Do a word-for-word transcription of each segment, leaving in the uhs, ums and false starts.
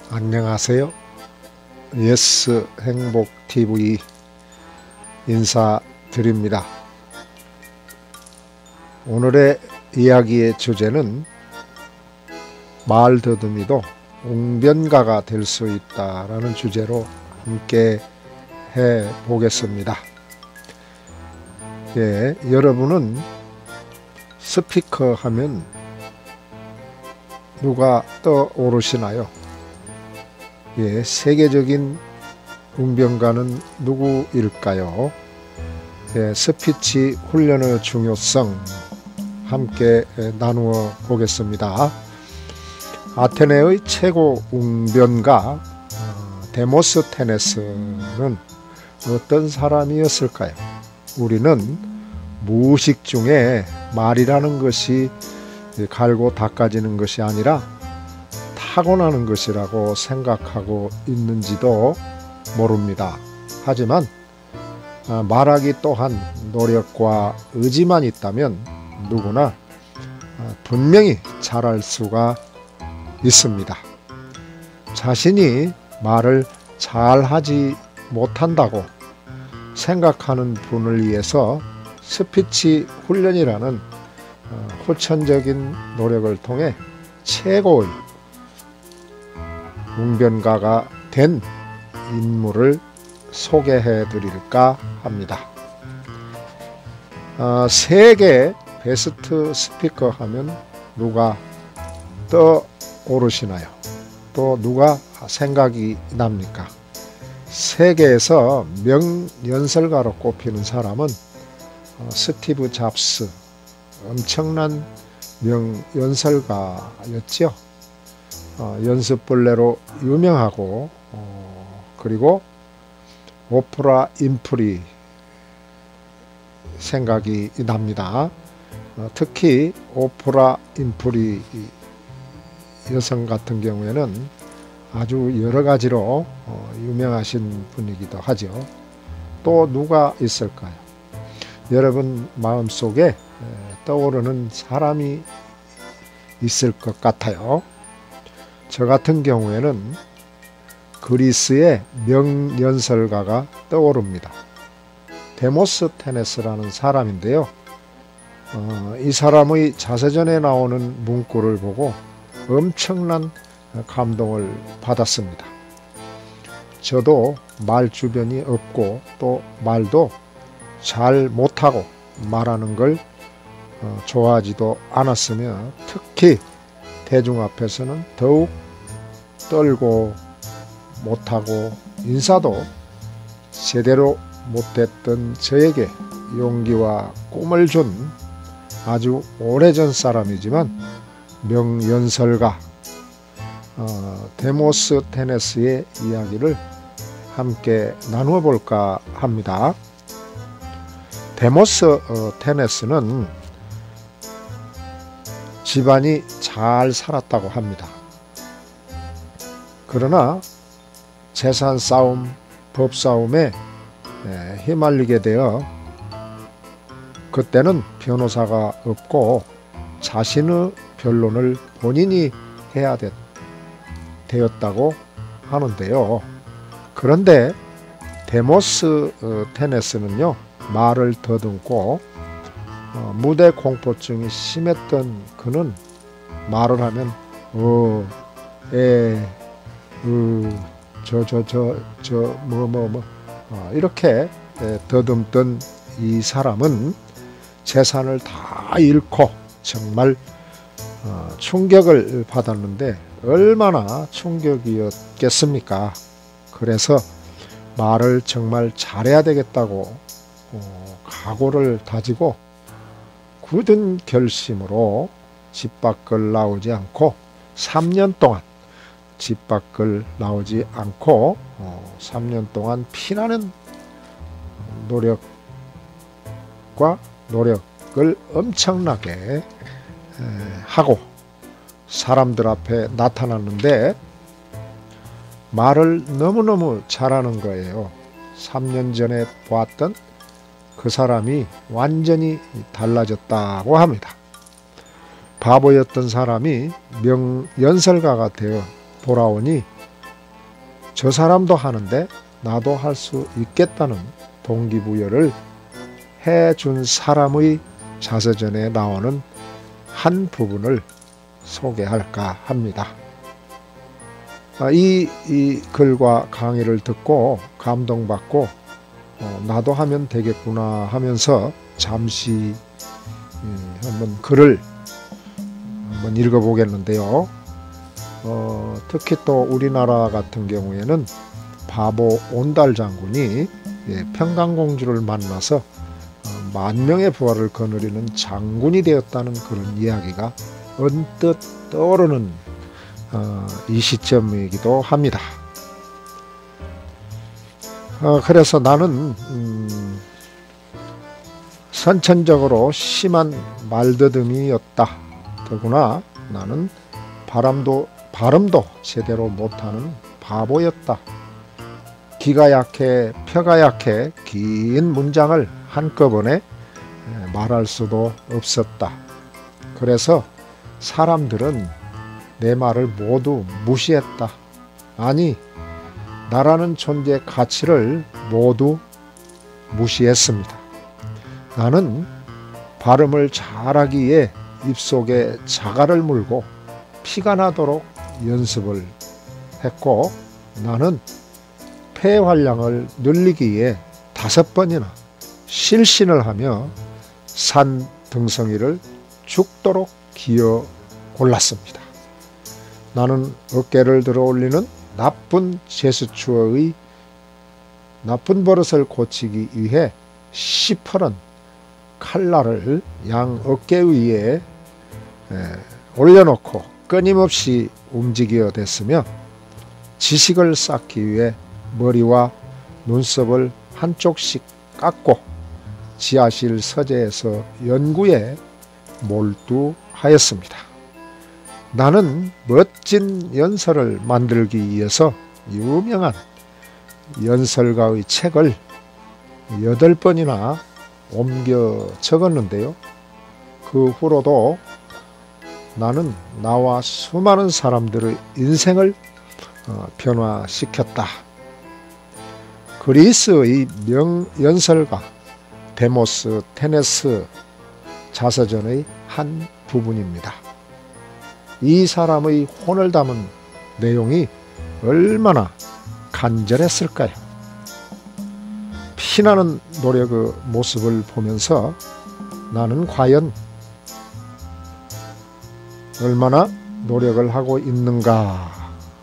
안녕하세요. 예스 행복티비 인사드립니다. 오늘의 이야기의 주제는 말더듬이도 웅변가가 될 수 있다라는 주제로 함께 해 보겠습니다. 예, 여러분은 스피커 하면 누가 떠오르시나요? 예, 세계적인 웅변가는 누구일까요? 예, 스피치 훈련의 중요성 함께 나누어 보겠습니다. 아테네의 최고 웅변가 데모스테네스는 어떤 사람이었을까요? 우리는 무의식 중에 말이라는 것이 갈고 닦아지는 것이 아니라 타고나는 것이라고 생각하고 있는지도 모릅니다. 하지만 말하기 또한 노력과 의지만 있다면 누구나 분명히 잘할 수가 있습니다. 자신이 말을 잘하지 못한다고 생각하는 분을 위해서 스피치 훈련이라는 후천적인 노력을 통해 최고의 웅변가가 된 인물을 소개해 드릴까 합니다. 어, 세계 베스트 스피커 하면 누가 떠오르시나요? 또 누가 생각이 납니까? 세계에서 명연설가로 꼽히는 사람은 어, 스티브 잡스, 엄청난 명연설가였죠. 어, 연습벌레로 유명하고 어, 그리고 오프라 인프리 생각이 납니다. 어, 특히 오프라 인프리 여성 같은 경우에는 아주 여러 가지로 어, 유명하신 분이기도 하죠. 또 누가 있을까요? 여러분 마음속에 에, 떠오르는 사람이 있을 것 같아요. 저 같은 경우에는 그리스의 명연설가가 떠오릅니다. 데모스테네스라는 사람인데요. 어, 이 사람의 자서전에 나오는 문구를 보고 엄청난 감동을 받았습니다. 저도 말 주변이 없고 또 말도 잘 못하고 말하는 걸 어, 좋아하지도 않았으며 특히 대중 앞에서는 더욱 떨고 못하고 인사도 제대로 못했던 저에게 용기와 꿈을 준 아주 오래전 사람이지만 명연설가 어, 데모스테네스의 이야기를 함께 나누어 볼까 합니다. 데모스테네스는 집안이 잘 살았다고 합니다. 그러나 재산 싸움, 법 싸움에 휘말리게 되어 그때는 변호사가 없고 자신의 변론을 본인이 해야 됐, 되었다고 하는데요. 그런데 데모스테네스는요, 말을 더듬고 어, 무대 공포증이 심했던 그는 말을 하면 어, 에, 으, 저, 저, 저, 저, 뭐, 뭐, 뭐 어, 이렇게 에, 더듬던 이 사람은 재산을 다 잃고 정말 어, 충격을 받았는데 얼마나 충격이었겠습니까? 그래서 말을 정말 잘해야 되겠다고 어, 각오를 다지고 굳은 결심으로 집 밖을 나오지 않고 삼 년 동안 집 밖을 나오지 않고 어, 삼 년 동안 피나는 노력과 노력을 엄청나게 에, 하고 사람들 앞에 나타났는데 말을 너무너무 잘하는 거예요. 삼 년 전에 보았던 그 사람이 완전히 달라졌다고 합니다. 바보였던 사람이 명연설가가 되어 돌아오니 저 사람도 하는데 나도 할 수 있겠다는 동기부여를 해준 사람의 자서전에 나오는 한 부분을 소개할까 합니다. 이, 이 글과 강의를 듣고 감동받고 어, 나도 하면 되겠구나 하면서 잠시 음, 한번 글을 한번 읽어보겠는데요. 어, 특히 또 우리나라 같은 경우에는 바보 온달 장군이 예, 평강공주를 만나서 어, 만 명의 부하를 거느리는 장군이 되었다는 그런 이야기가 언뜻 떠오르는 어, 이 시점이기도 합니다. 어, 그래서 나는 음, 선천적으로 심한 말더듬이었다. 더구나 나는 바람도, 발음도 제대로 못하는 바보였다. 기가 약해, 혀가 약해 긴 문장을 한꺼번에 말할 수도 없었다. 그래서 사람들은 내 말을 모두 무시했다. 아니, 나라는 존재 가치를 모두 무시했습니다. 나는 발음을 잘하기에 입속에 자갈을 물고 피가 나도록 연습을 했고, 나는 폐활량을 늘리기 위해 다섯 번이나 실신을 하며 산 등성이를 죽도록 기어 골랐습니다. 나는 어깨를 들어 올리는 나쁜 제스처의 나쁜 버릇을 고치기 위해 시퍼런 칼날을 양 어깨 위에 올려놓고 끊임없이 움직여 댔으며, 지식을 쌓기 위해 머리와 눈썹을 한쪽씩 깎고 지하실 서재에서 연구에 몰두하였습니다. 나는 멋진 연설을 만들기 위해서 유명한 연설가의 책을 여덟 번이나 옮겨 적었는데요. 그 후로도 나는 나와 수많은 사람들의 인생을 변화시켰다. 그리스의 명연설가 데모스테네스 자서전의 한 부분입니다. 이 사람의 혼을 담은 내용이 얼마나 간절했을까요? 피나는 노력의 모습을 보면서 나는 과연 얼마나 노력을 하고 있는가.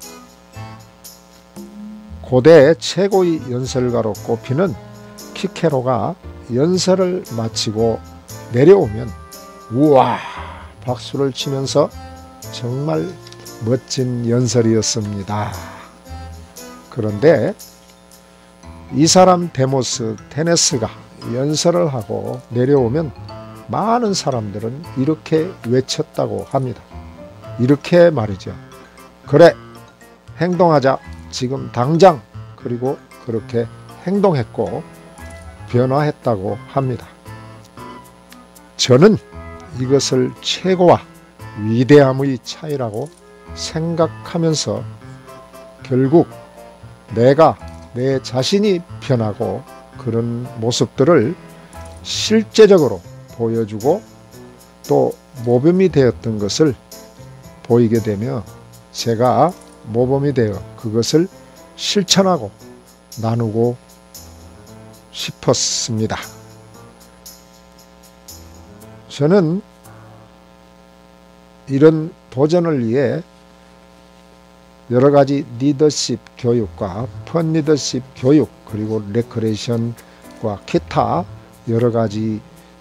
고대 최고의 연설가로 꼽히는 키케로가 연설을 마치고 내려오면 우와 박수를 치면서 정말 멋진 연설이었습니다. 그런데 이 사람 데모스테네스가 연설을 하고 내려오면 많은 사람들은 이렇게 외쳤다고 합니다. 이렇게 말이죠. 그래, 행동하자. 지금 당장. 그리고 그렇게 행동했고 변화했다고 합니다. 저는 이것을 최고와 위대함의 차이라고 생각하면서 결국 내가 내 자신이 변하고 그런 모습들을 실제적으로 보여주고 또 모범이 되었던 것을 보이게 되며 제가 모범이 되어 그것을 실천하고 나누고 싶었습니다. 저는 이런 도전을 위해 여러 가지 리더십 교육과 펀리더십 교육 그리고 레크레이션과 기타 여러 가지를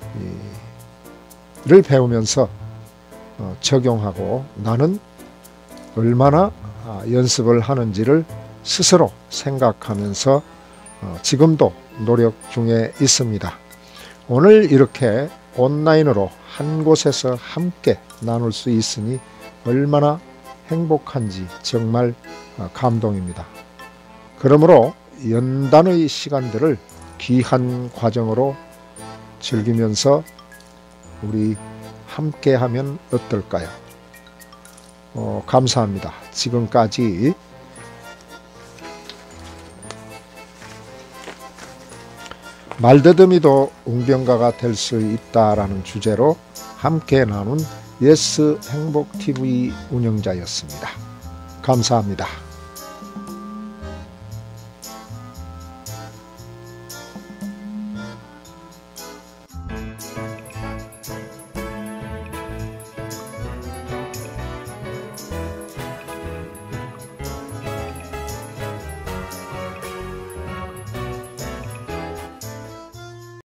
배우면서 적용하고 나는 얼마나 연습을 하는지를 스스로 생각하면서 지금도 노력 중에 있습니다. 오늘 이렇게 온라인으로 한 곳에서 함께 나눌 수 있으니 얼마나 행복한지 정말 감동입니다. 그러므로 연단의 시간들을 귀한 과정으로 즐기면서 우리 함께 하면 어떨까요? 어, 감사합니다. 지금까지 말더듬이도 웅변가가 될 수 있다라는 주제로 함께 나눈 예스 행복티비 운영자였습니다. 감사합니다.